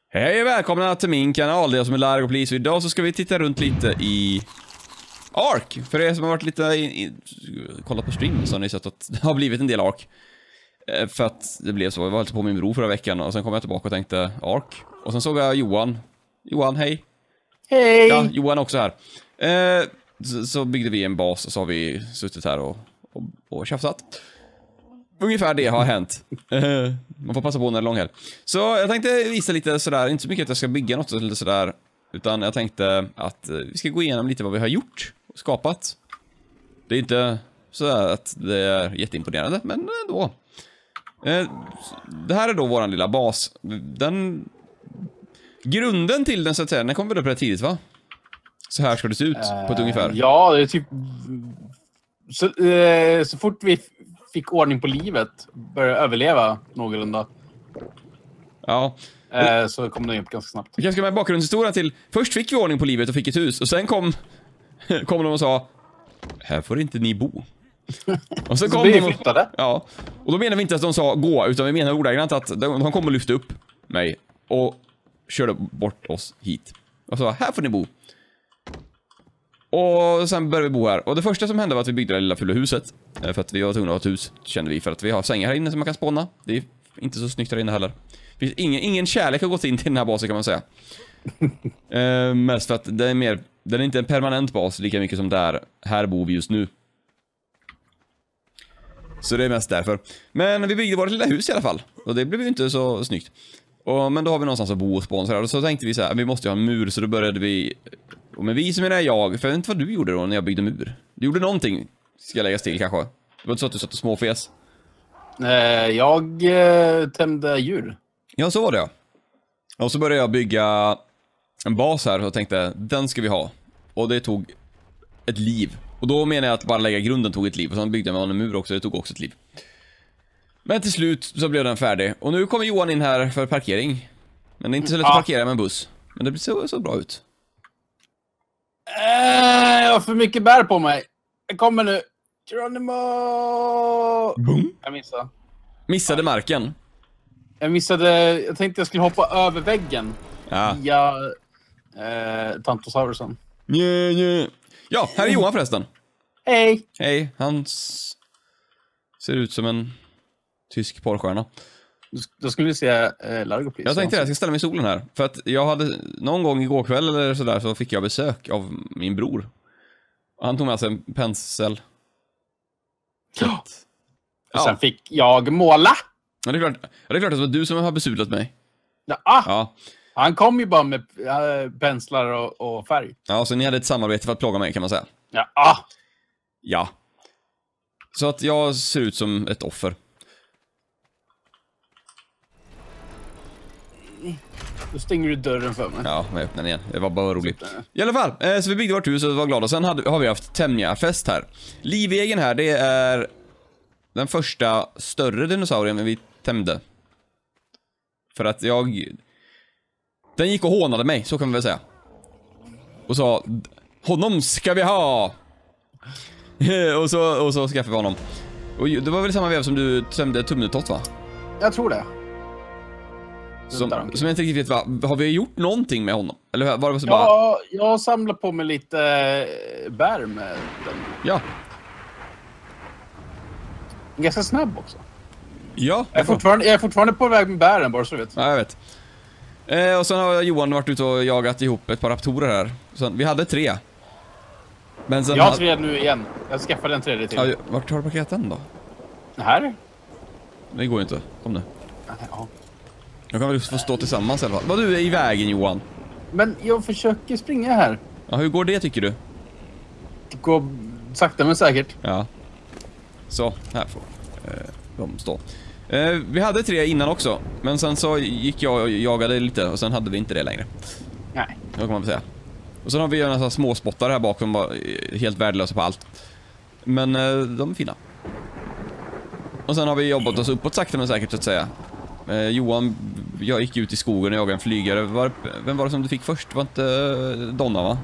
Hej och välkomna till min kanal, det är jag som är Largo Police. Idag så ska vi titta runt lite i Ark. För er som har varit lite kollat på stream så har ni sett att det har blivit en del Ark. För att det blev så, jag var lite på min bror förra veckan och sen kom jag tillbaka och tänkte Ark. Och sen såg jag Johan. Johan, hej. Hej! Ja, Johan också här. Så byggde vi en bas och så har vi suttit här och tjafsat. Ungefär det har hänt. Man får passa på när det är lång helg. Så jag tänkte visa lite sådär, inte så mycket att jag ska bygga något eller sådär, utan jag tänkte att vi ska gå igenom lite vad vi har gjort och skapat. Det är inte så att det är jätteimponerande, men ändå. Det här är då våran lilla bas. Grunden till den så att säga, den kommer väl upp rätt tidigt, va? Så här ska det se ut på ett ungefär. Ja, det är typ... Så fort vi fick ordning på livet, började överleva någorlunda. Ja. Så kom det upp ganska snabbt. Vi kanske ska med bakgrundshistorien till... Först fick vi ordning på livet och fick ett hus. Och sen kom de och sa... Här får inte ni bo. Och så kom vi de flyttade. Ja. Och då menar vi inte att de sa gå, utan vi menar ordagrant att de kom och lyfte upp mig och körde bort oss hit. Och sa, här får ni bo. Och sen började vi bo här. Och det första som hände var att vi byggde det lilla fulla huset. För att vi var tvungna att ha ett hus, kände vi. För att vi har sängar här inne som man kan spåna. Det är inte så snyggt här inne heller. Ingen kärlek har gått in till den här basen kan man säga. Mest för att det är mer... Den är inte en permanent bas lika mycket som där. Här bor vi just nu. Så det är mest därför. Men vi byggde vårt lilla hus i alla fall. Och det blev ju inte så snyggt. Men då har vi någonstans att bo och spåna så här. Och så tänkte vi så här, vi måste ju ha en mur. Så då började vi... Och med vi som är jag, för jag vet inte vad du gjorde då när jag byggde mur. Du gjorde någonting, ska jag lägga till kanske. Det var inte så att du satt och småfes. Jag tämde djur. Ja, så var det ja. Och så började jag bygga en bas här och tänkte, den ska vi ha. Och det tog ett liv. Och då menar jag att bara lägga grunden tog ett liv. Och sen byggde jag med en mur också, det tog också ett liv. Men till slut så blev den färdig. Och nu kommer Johan in här för parkering. Men det är inte så lätt att parkera med en buss. Men det blir så bra ut. Jag har för mycket bär på mig. Jag kommer nu. Geronimo! Boom. Jag missade. Missade marken. Jag missade... Jag tänkte jag skulle hoppa över väggen. Ja. Via Tantosaurusen. Ja, här är Johan förresten. Hej! Hej, han ser ut som en tysk porrstjärna. Då skulle vi se Largo Police. Jag tänkte jag ska ställa mig i solen här. För att jag hade någon gång igår kväll eller sådär så fick jag besök av min bror. Och han tog med sig en pensel. Ja. Och sen fick jag måla. Ja, det är klart att det var du som har besudlat mig. Ja. Han kom ju bara med penslar och färg. Ja, så ni hade ett samarbete för att plåga mig kan man säga. Ja. Så att jag ser ut som ett offer. Då stänger du dörren för mig. Ja, jag öppnar den igen. Det var bara roligt. I alla fall, så vi byggde vårt hus och var glada. Sen har vi haft Tämja-fest här. Livegen här, det är den första större dinosaurien vi tämjde. För att den gick och hånade mig, så kan vi väl säga. Och sa, honom ska vi ha! och så skaffade vi honom. Och det var väl samma vev som du tämjde Tumnetott, va? Jag tror det. Som jag inte riktigt vet, har vi gjort någonting med honom? Eller var det så bara... Ja, jag samlar på mig lite bär med den. Ja. Ganska snabb också. Ja. Jag är fortfarande på väg med bären, bara så du vet. Ja, jag vet. Och sen har Johan varit ute och jagat ihop ett par raptorer här. Så vi hade 3. Men sen jag har 3 nu igen. Jag skaffade en 3 till. Ja, vart har du parkerat den då? Här? Det går ju inte. Kom nu. Ja. Jag kan väl få stå tillsammans i alla fall. Vad du är i vägen, Johan? Men jag försöker springa här. Ja, hur går det tycker du? Det går sakta men säkert. Ja. Så, här får de stå. Vi hade 3 innan också. Men sen så gick jag och jagade lite. Och sen hade vi inte det längre. Nej. Det kan man väl säga. Och sen har vi en små spottar här bak som var helt värdelösa på allt. Men de är fina. Och sen har vi jobbat oss uppåt sakta men säkert så att säga. Johan, jag gick ut i skogen och jagade en flygare. Vem var det som du fick först? Var inte Donna, va?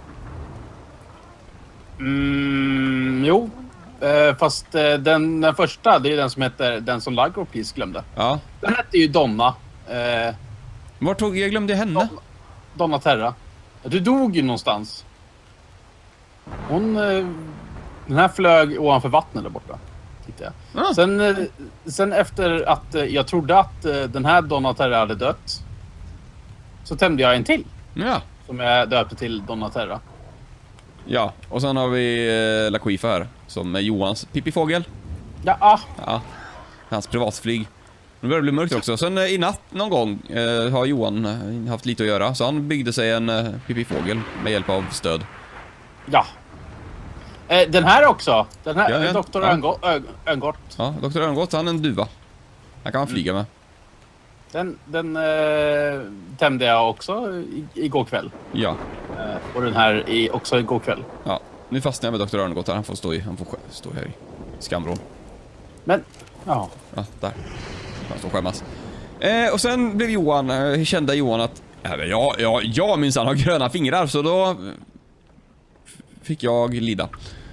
Jo. Fast den första, det är den som heter den som Largo Police glömde. Ja. Den hette ju Donna. Vart tog jag? Glömde henne? Donaterra. Du dog ju någonstans. Hon... Den här flög ovanför vattnet där borta. Tittade jag. Sen efter att jag trodde att den här Donaterra hade dött, så tämde jag en till. Ja. Som jag döpte till Donaterra. Ja, och sen har vi Laquifa här, som är Johans pippifågel. Ja. Hans privatflyg. Nu börjar det bli mörkt också. Sen i natt någon gång har Johan haft lite att göra. Så han byggde sig en pippifågel med hjälp av stöd. Ja. Den här också. Den här, ja, Dr. Örngott. Ja, Dr. Örngott, han är en duva. Han kan man flyga med. Den tämde jag också igår kväll. Ja. Och den här också igår kväll. Ja, nu fastnar jag med Dr. Örngott här. Han får stå här i skamvrån. Men, ja. Ja, där. Han står skämmas. Och sen blev kände Johan att jag minsann har gröna fingrar, så då fick jag lida.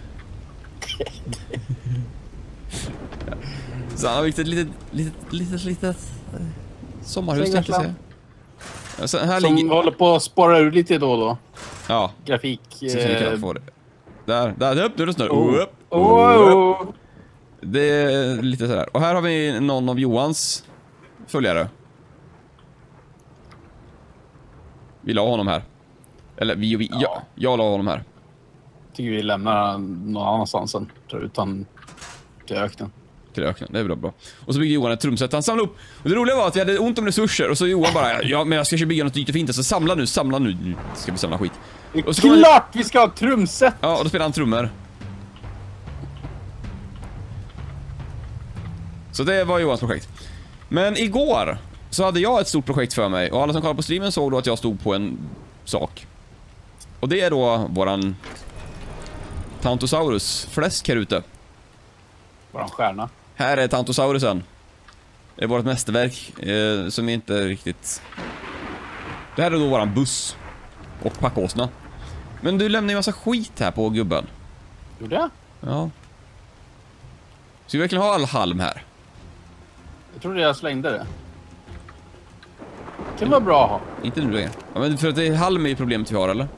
Så han har byggt ett litet sommarhus, tänkte jag säga. Så här som håller på att spara ur lite då och då. Ja. Grafik. Där öppnar det snart. Det är lite sådär. Och här har vi någon av Johans följare. Vi la honom här. Eller jag la honom här. Tycker vi lämnar någon annanstans sen. Utan till öknen. Till öknen, det är bra. Och så byggde Johan ett trumset. Han samlade upp. Och det roliga var att vi hade ont om resurser. Och så Johan bara, ja men jag ska bygga något nytt och fint. Så samla nu. Nu ska vi samla skit. Och så klart vi ska ha ett trumset! Ja, och då spelar han trummor. Så det var Johans projekt. Men igår så hade jag ett stort projekt för mig. Och alla som kollade på streamen såg då att jag stod på en sak. Och det är då våran Tantosaurus fläsk här ute. Våran stjärna. Här är Tantosaurusen. Det är vårt mästerverk som vi inte riktigt... Det här är då våran buss. Och packåsna. Men du lämnar ju massa skit här på gubben. Gjorde jag? Ja. Så vi verkligen har all halm här. Jag trodde jag slängde det. Det kan vara bra att ha. Inte nu längre. Ja, men för att det är halm är problemet vi har, eller?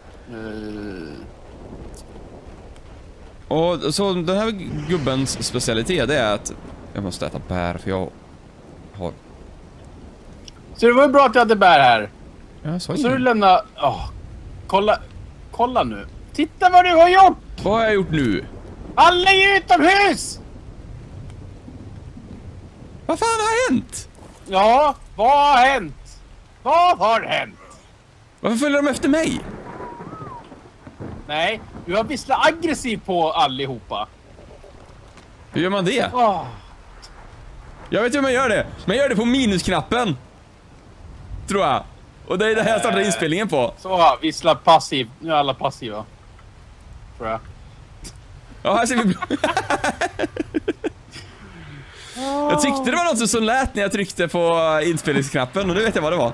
Och så den här gubbens specialitet, det är att jag måste äta bär, för jag har... Så det var ju bra att jag hade bär här. Ja, så du lämnar... Kolla nu. Titta vad du har gjort! Vad har jag gjort nu? Alla är utomhus! Vad fan har hänt? Ja, vad har hänt? Vad har hänt? Varför följer de efter mig? Nej, du har visslat aggressiv på allihopa. Hur gör man det? Oh. Jag vet hur man gör det. Man gör det på minusknappen. Tror jag. Och det är det här jag startar inspelningen på. Så, vissla passiv. Nu är alla passiva. Tror jag. Ja, här ser vi... Jag tyckte det var något som lät när jag tryckte på inspelningsknappen. Och nu vet jag vad det var.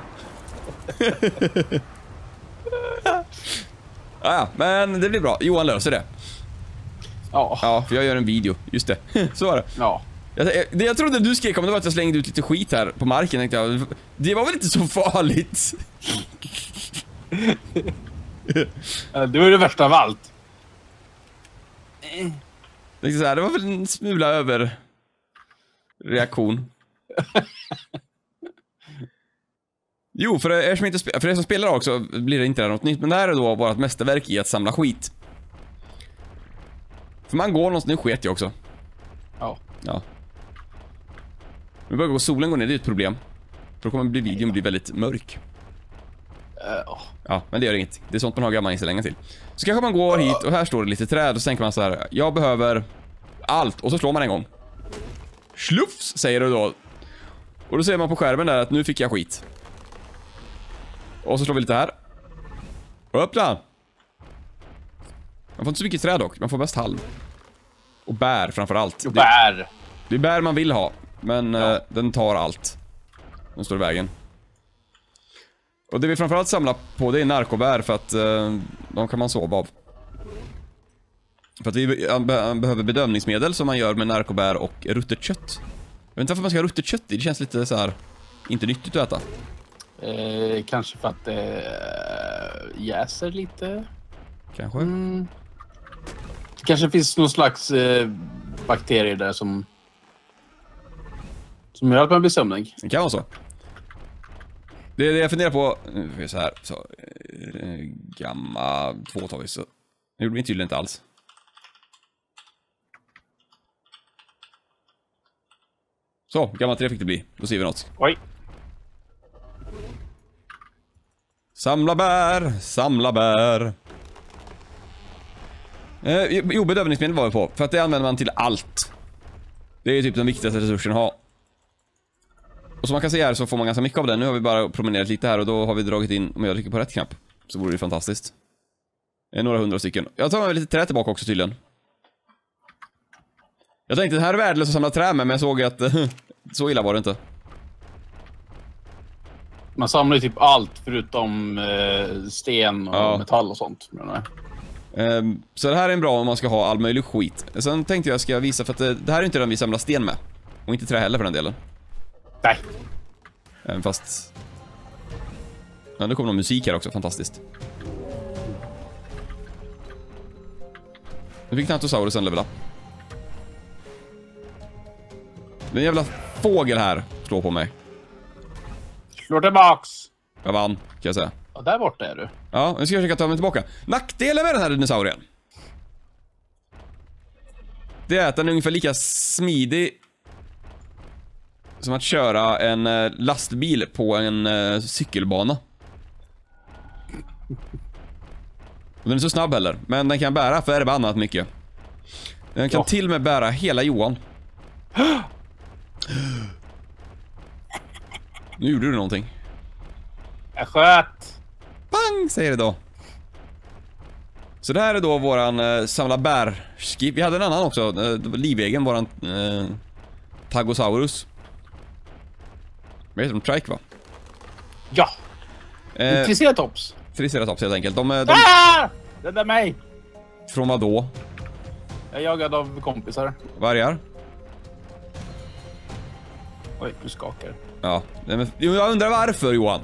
Ja, men det blir bra. Johan löser det. Ja. Ja, för jag gör en video. Just det. Så var det. Ja. Jag trodde du skrek om det var att jag slängde ut lite skit här på marken, tänkte jag. Det var väl inte så farligt. Det var det värsta av allt. Det var väl en smula över reaktion. Jo, för er som spelar också blir det inte något nytt. Men det här är då vårt mästerverk i att samla skit. För man går någonstans, nu sket jag också. Ja. Nu börjar solen gå ner, det är ett problem. För då kommer videon bli väldigt mörk. Ja, men det gör inget. Det är sånt man har gamla inställningar till. Så kanske man går hit och här står det lite träd. Och så tänker man så här: jag behöver allt. Och så slår man en gång. Slufs, säger du då. Och då ser man på skärmen där att nu fick jag skit. Och så slår vi lite här. Och öppna. Man får inte så mycket träd dock. Man får bäst halm. Och bär framförallt. Bär. Det är bär man vill ha. Men den tar allt. Den står i vägen. Och det vi framförallt samlar på, det är narkobär. För att de kan man sova av. För att vi behöver bedövningsmedel som man gör med narkobär och ruttet kött. Jag vet inte varför man ska ha ruttet kött i. Det känns lite så här inte nyttigt att äta. Kanske för att det jäser lite. Kanske. Det kanske finns någon slags bakterier där som gör att man blir sömnig. Det kan vara så. Det jag funderar på, nu är så här, så gamma 2 tar vi, så det gjorde vi tydligen inte alls. Så, gamma 3 fick det bli. Då ser vi något. Oj. Samla bär, samla bär. Jo, bedövningsmedel var vi på, för att det använder man till allt. Det är typ den viktigaste resursen att ha. Och som man kan se här så får man ganska mycket av den. Nu har vi bara promenerat lite här och då har vi dragit in, om jag trycker på rätt knapp, så vore det fantastiskt. Några 100 stycken. Jag tar med lite trä tillbaka också tydligen. Jag tänkte det här är värdelöst att samla trä med, men jag såg att så illa var det inte. Man samlar ju typ allt förutom sten och metall och sånt. Så det här är en bra om man ska ha all möjlig skit. Sen tänkte jag ska visa, för att det här är inte den vi samlar sten med. Och inte trä heller för den delen. Nej. Även fast... Ja, nu kommer någon musik här också, fantastiskt. Nu fick Tantosaurusen levela. Det är en jävla fågel här slår på mig. Slår tillbaks. Jag vann, kan jag säga. Ja, där borta är du. Ja, nu ska jag försöka ta mig tillbaka. Nackdelen med den här dinosaurien, det är att den är ungefär lika smidig som att köra en lastbil på en cykelbana. Och den är så snabb heller, men den kan bära förbannat mycket. Den kan till och med bära hela Johan. Nu gjorde du någonting. Jag sköt. Bang, säger det då. Så det här är då våran samla bär-skip. Vi hade en annan också, livegen, våran Tagosaurus. Vad heter de? Trike, va? Ja. Triceratops. Triceratops helt enkelt. Det där mig. Från vad då? Jag är jagad av kompisar. Vargar? Oj, du skakar. Ja, men jag undrar varför, Johan.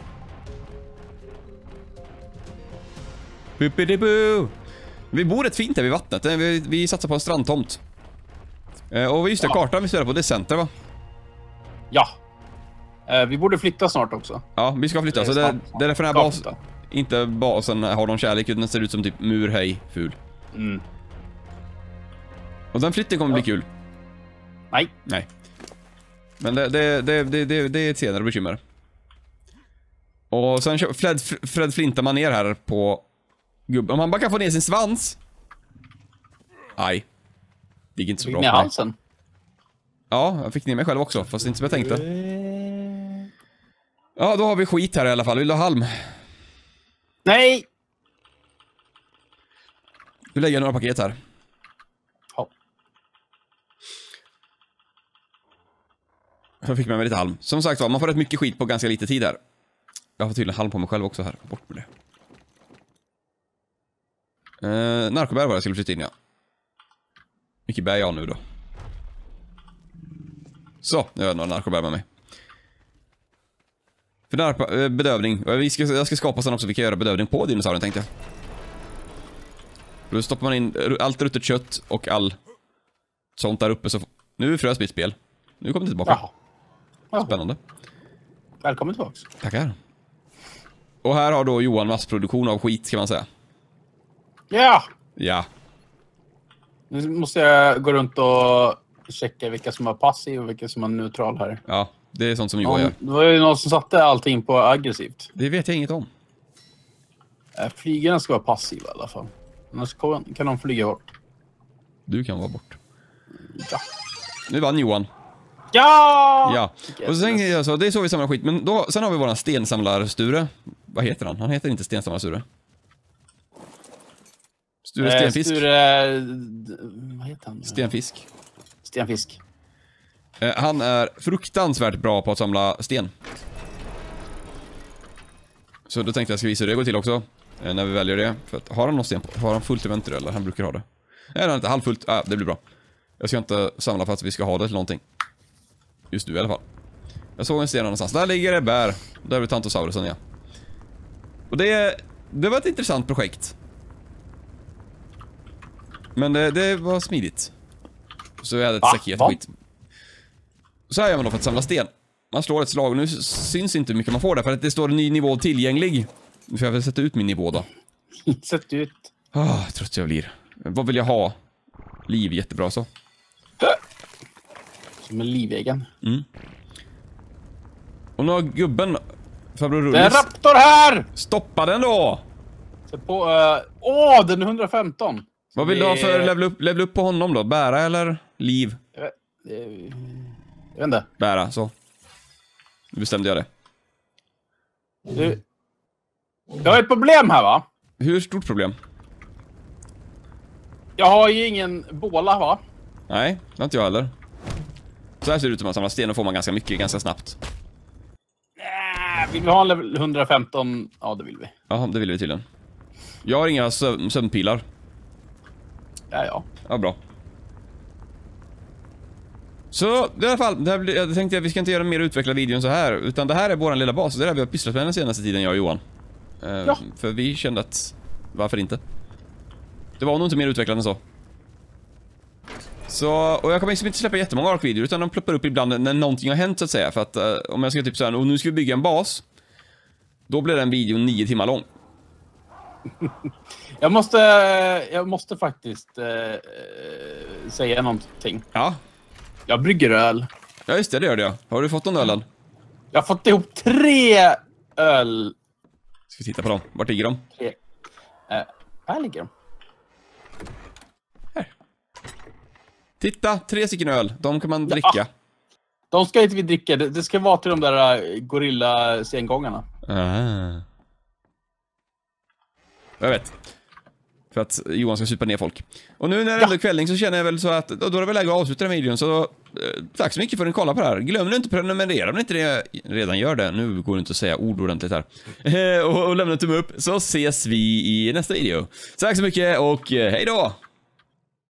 Vi bor rätt fint här vid vattnet. Vi satsar på en strandtomt. Och just det, kartan vi spelar på, det är center, va? Ja. Vi borde flytta snart också. Ja, vi ska flytta. Så det är därför den här basen, inte basen har någon kärlek, utan den ser ut som typ mur, hej, ful. Och den flytten kommer bli kul. Nej. Men det är ett senare bekymmer. Och sen Fred flintar man ner här på gubben. Om han bara kan få ner sin svans. Aj. Det gick inte så bra. Fick ner halsen. Ja, jag fick ner mig själv också, fast inte som jag tänkte. Ja, då har vi skit här i alla fall. Vill du ha halm? Nej! Du lägger några paket här. Ja. Jag fick med mig lite halm. Som sagt var, man får rätt mycket skit på ganska lite tid här. Jag har tydligen halm på mig själv också här. Bort med det. Narkobär var jag skulle flytta in, ja. Mycket bär jag nu då. Så, nu har jag några narkobär med mig. För bedövning. Jag ska skapa sen också, vi kan göra bedövning på dinosaurien, tänkte jag. Då stoppar man in allt ruttet kött och all sånt där uppe. Så nu är frös mitt spel. Nu kommer det tillbaka. Jaha. Spännande. Välkommen tillbaka. Tackar. Och här har då Johan massproduktion av skit, kan man säga. Ja. Nu måste jag gå runt och checka vilka som har passiv och vilka som har neutral här. Ja, det är sånt som Johan gör. Det var ju någon som satte allting på aggressivt. Det vet jag inget om. Flygarna ska vara passiva i alla fall. Annars kan de flyga bort. Du kan vara bort. Ja. Nu vann Johan. Ja! Och sen så det är så vi samlar skit. Men då, sen har vi våran stensamlar-Sture. Vad heter han? Han heter inte stensamlar-Sture. Sture Stenfisk. Vad heter han? Stenfisk. Han är fruktansvärt bra på att samla sten. Så då tänkte jag ska visa hur det går till också. När vi väljer det. För att, har han någon sten på? Har han fullt inventor eller? Han brukar ha det. Nej, han har inte halvfullt. Det blir bra. Jag ska inte samla för att vi ska ha det till någonting. Just nu i alla fall. Jag såg en sten någonstans. Där ligger det bär. Där är Tantosaurusen, ja. Och det var ett intressant projekt. Men det var smidigt. Så jag hade ett säcket skit. Så här gör man då för att samla sten. Man slår ett slag och nu syns inte hur mycket man får där för att det står en ny nivå tillgänglig. Nu får jag väl sätta ut min nivå då. Sätt ut. Trött jag blir. Vad vill jag ha? Liv, jättebra så. Som en livegen. Och nu har gubben farbror Rullis. Det är en raptor här! Stoppa den då! Se på... den är 115. Vad vill du ha för level upp på honom då? Bära eller liv? Jag vet inte. Bära, så. Nu bestämde jag det. Jag har ett problem här, va? Hur stort problem? Jag har ju ingen båla, va? Nej, det har inte jag heller. Så här ser det ut om man samlar sten och får man ganska mycket, ganska snabbt. Vill vi ha en level 115? Ja, det vill vi. Ja, det vill vi tydligen. Jag har inga sömnpilar. Ja. Ja, bra. Så i alla fall, jag tänkte att vi ska inte göra en mer utvecklad video än så här. Utan det här är våran lilla bas. Det är det vi har pysslat med den senaste tiden, jag och Johan. Ja. För vi kände att, varför inte? Det var nog inte mer utvecklande än så. Och jag kommer liksom inte släppa jättemånga ARK-videor utan de ploppar upp ibland när någonting har hänt så att säga. För att om jag ska typ säga, och nu ska vi bygga en bas. Då blir den videon 9 timmar lång. Jag måste faktiskt säga någonting. Ja. Jag brygger öl. Ja just det gör det ja. Har du fått någon ölen? Jag har fått ihop 3 öl. Ska vi titta på dem? Vart ligger de? 3. Här ligger de. Här. Titta, 3 stycken öl. De kan man dricka. Ja. De ska inte vi dricka. Det ska vara till de där gorilla-sengångarna. Jag vet. För att Johan ska supa ner folk. Och nu när det är kvällning så känner jag väl så att då är det väl läge att avsluta den här videon. Så tack så mycket för att ni kollar på det här. Glöm nu inte prenumerera om ni inte redan gör det. Nu går det inte att säga ord ordentligt här. Och lämna en tumme upp så ses vi i nästa video. Tack så mycket och hej då!